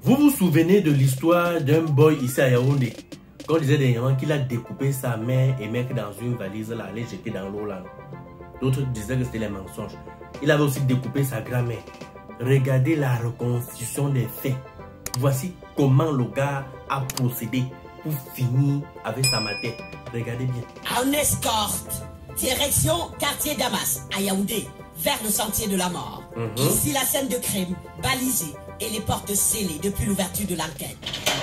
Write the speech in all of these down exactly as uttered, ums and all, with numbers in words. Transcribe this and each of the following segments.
Vous vous souvenez de l'histoire d'un boy ici à Yaoundé? Quand on disait dernièrement qu'il a découpé sa mère et mec dans une valise, là, allait jeter dans l'eau là. D'autres disaient que c'était les mensonges. Il avait aussi découpé sa grand-mère. Regardez la reconstitution des faits. Voici comment le gars a procédé pour finir avec sa matière. Regardez bien. En escorte, direction quartier Damas, à Yaoundé, vers le sentier de la mort. Mm-hmm. Ici la scène de crime, balisée et les portes scellées depuis l'ouverture de l'enquête.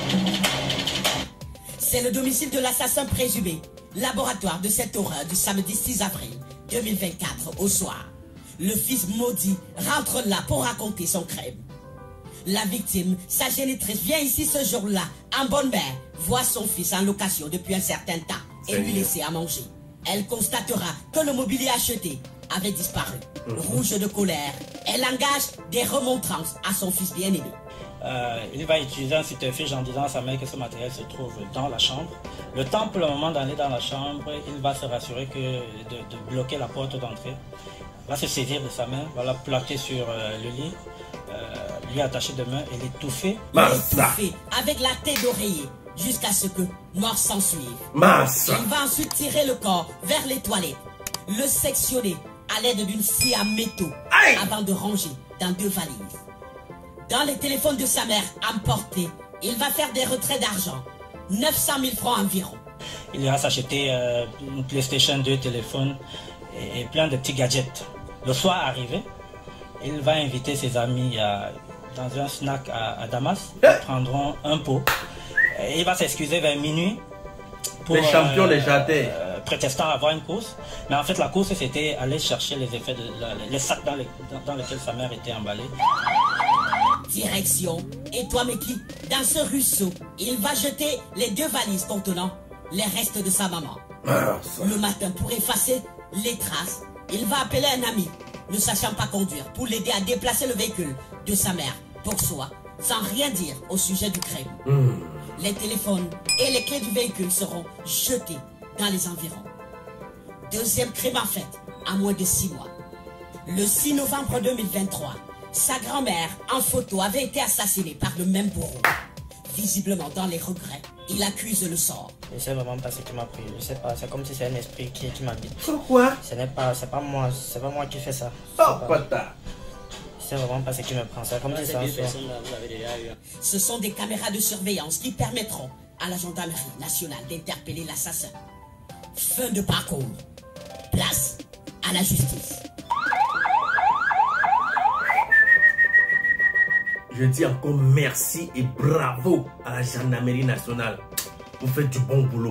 C'est le domicile de l'assassin présumé, laboratoire de cette horreur du samedi six avril deux mille vingt-quatre au soir. Le fils maudit rentre là pour raconter son crime. La victime, sa génitrice, vient ici ce jour-là, en bonne mère, voir son fils en location depuis un certain temps et lui laisser à manger. Elle constatera que le mobilier acheté avait disparu. Mmh. Rouge de colère, elle engage des remontrances à son fils bien-aimé. Euh, il va utiliser un subterfuge en disant à sa mère que ce matériel se trouve dans la chambre. Le temps pour le moment d'aller dans la chambre, il va se rassurer que de, de bloquer la porte d'entrée. Va se saisir de sa main, va la plaquer sur euh, le lit, euh, lui attacher de main et l'étouffer. L'étouffer avec la tête d'oreiller jusqu'à ce que mort s'ensuive. Il va ensuite tirer le corps vers les toilettes, le sectionner à l'aide d'une scie à métaux avant de ranger dans deux valises. Dans les téléphones de sa mère emportés, il va faire des retraits d'argent, neuf cent mille francs environ. Il ira s'acheter euh, une PlayStation deux, téléphone et, et plein de petits gadgets. Le soir arrivé, il va inviter ses amis à, dans un snack à, à Damas. Ils prendront un pot. Et il va s'excuser vers minuit pour les champions euh, des jardins. Euh, prétextant avoir une course. Mais en fait, la course, c'était aller chercher les effets de la, les sacs dans, les, dans, dans lesquels sa mère était emballée. Direction Etoameki. Dans ce ruisseau, il va jeter les deux valises contenant les restes de sa maman. Ah, le matin, pour effacer les traces, il va appeler un ami, ne sachant pas conduire, pour l'aider à déplacer le véhicule de sa mère pour soi, sans rien dire au sujet du crime. Mmh. Les téléphones et les clés du véhicule seront jetés dans les environs. Deuxième crime en fait, à moins de six mois. Le six novembre deux mille vingt-trois, sa grand-mère, en photo, avait été assassinée par le même bourreau. Visiblement dans les regrets, il accuse le sort. Je sais vraiment pas ce qui m'a pris. Je sais pas, c'est comme si c'est un esprit qui, qui m'habite. Pourquoi? Ce n'est pas, c'est pas moi, c'est pas moi qui fais ça. Oh, pata. Je sais vraiment pas ce qui me prend. C'est comme si c'est un sort. Ce sont des caméras de surveillance qui permettront à la gendarmerie nationale d'interpeller l'assassin. Fin de parcours. Place à la justice. Je dis encore merci et bravo à la gendarmerie nationale. Vous faites du bon boulot.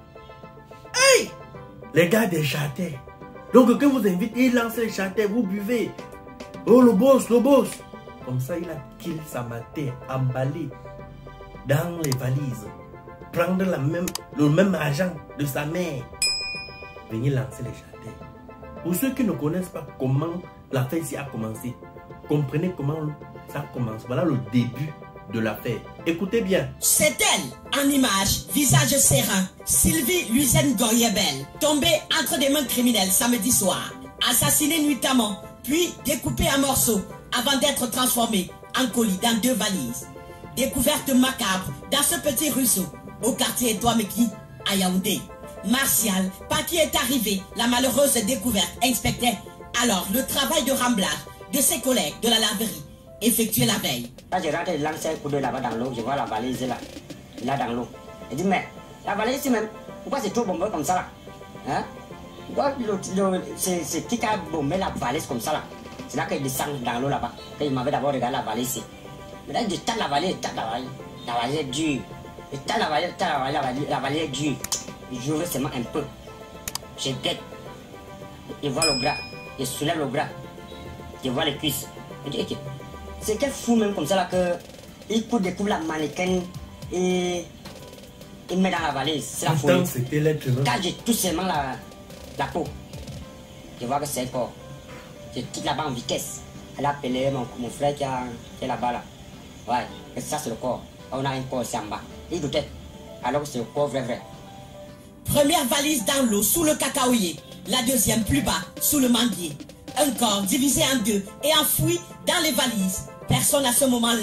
Hey! Les gars des jardins. Donc quand vous invitez, il lance les jardins, vous buvez. Oh le boss, le boss. Comme ça, il a kill sa matière, emballé dans les valises. Prendre la même, le même argent de sa mère. Venir lancer les jardins. Pour ceux qui ne connaissent pas comment l'affaire ici a commencé, comprenez comment ça commence. Voilà le début de l'affaire. Écoutez bien. C'est elle, en image, visage serein, Sylvie Luzen Goyebel, tombée entre des mains criminelles samedi soir, assassinée nuitamment, puis découpée en morceaux avant d'être transformée en colis dans deux valises. Découverte macabre dans ce petit ruisseau au quartier Etoameki à Yaoundé. Martial, par qui est arrivée la malheureuse découverte, inspectait alors le travail de remblage de ses collègues de la laverie effectué la veille. Là, j'ai raté de lancer un coup d'œil là-bas dans l'eau, je vois la valise là, là dans l'eau. Je dis, mais la valise ici même, pourquoi c'est trop bombé comme ça là? Hein? Pourquoi c'est petit qui a bombé la valise comme ça là? C'est là qu'il descend dans l'eau là-bas. Il m'avait d'abord regardé la valise ici. Mais là, je tape la valise, je tape la valise. La valise est dure. Je tape la valise, je tape la valise, la valise est dure. J'ouvre seulement un peu. Je guette. Je vois le gras. Je soulève le gras. Je vois les cuisses. Je dis, ok. C'est quel fou même comme ça là que il peut découvrir la mannequin et il met dans la valise. C'est la folie. Quand j'ai tout seulement la, la peau, je vois que c'est un corps. Je quitte là-bas en vitesse. Elle a appelé mon, mon frère qui, a, qui est là-bas là. Ouais, et ça c'est le corps. On a un corps ici en bas. Il doutait. Alors que c'est le corps vrai vrai. Première valise dans l'eau sous le cacaoyer. La deuxième plus bas sous le manguier. Un corps divisé en deux et enfoui dans les valises. Personne à ce moment-là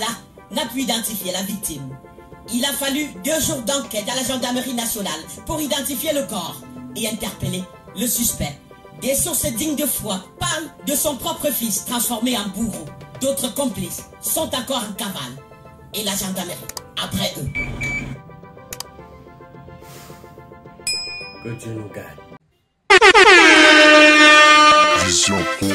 n'a pu identifier la victime. Il a fallu deux jours d'enquête à la gendarmerie nationale pour identifier le corps et interpeller le suspect. Des sources dignes de foi parlent de son propre fils transformé en bourreau. D'autres complices sont encore en cavale. Et la gendarmerie, après eux. Que Dieu nous garde. Vision Pro.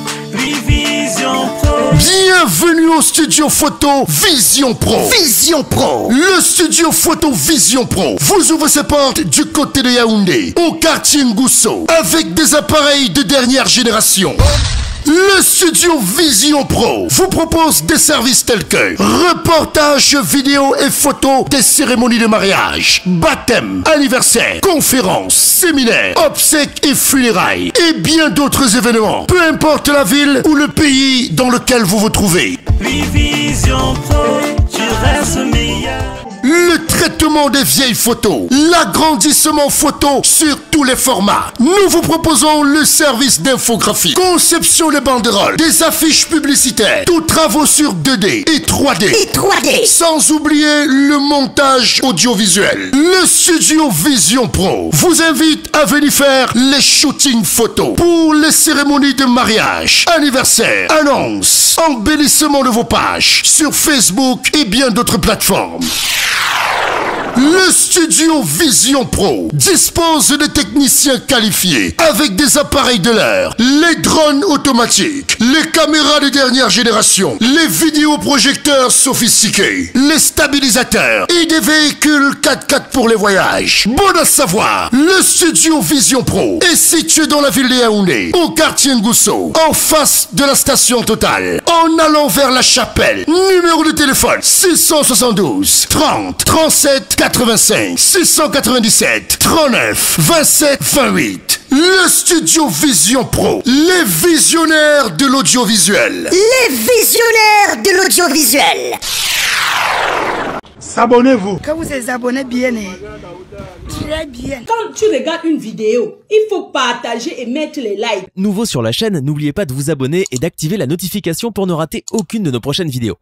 Vision Pro. Bienvenue au studio photo Vision Pro. Vision Pro. Le studio photo Vision Pro vous ouvre ses portes du côté de Yaoundé, au quartier Ngousso, avec des appareils de dernière génération. Le studio Vision Pro vous propose des services tels que reportage vidéo et photos des cérémonies de mariage, baptême, anniversaire, conférences, séminaires, obsèques et funérailles et bien d'autres événements, peu importe la ville ou le pays dans lequel vous vous trouvez. Vision Pro, tu restes meilleur. Le traitement des vieilles photos, l'agrandissement photo sur tous les formats. Nous vous proposons le service d'infographie, conception des banderoles, des affiches publicitaires, tous travaux sur deux D et trois D. Et trois D. Sans oublier le montage audiovisuel. Le studio Vision Pro vous invite à venir faire les shootings photos pour les cérémonies de mariage, anniversaire, annonces, embellissement de vos pages sur Facebook et bien d'autres plateformes. Le studio Vision Pro dispose de techniciens qualifiés avec des appareils de l'heure, les drones automatiques, les caméras de dernière génération, les vidéoprojecteurs sophistiqués, les stabilisateurs et des véhicules quatre quatre pour les voyages. Bon à savoir, le studio Vision Pro est situé dans la ville de Yaoundé, au quartier Ngousso, en face de la station Total, en allant vers la chapelle. Numéro de téléphone six cent soixante-douze trente trente-sept quatre-vingt-cinq six cent quatre-vingt-dix-sept trente-neuf vingt-sept vingt-huit. Le studio Vision Pro, les visionnaires de l'audiovisuel. Les visionnaires de l'audiovisuel. S'abonnez-vous. Quand vous êtes abonné bien, très bien. Quand tu regardes une vidéo, il faut partager et mettre les likes. Nouveau sur la chaîne, n'oubliez pas de vous abonner et d'activer la notification pour ne rater aucune de nos prochaines vidéos.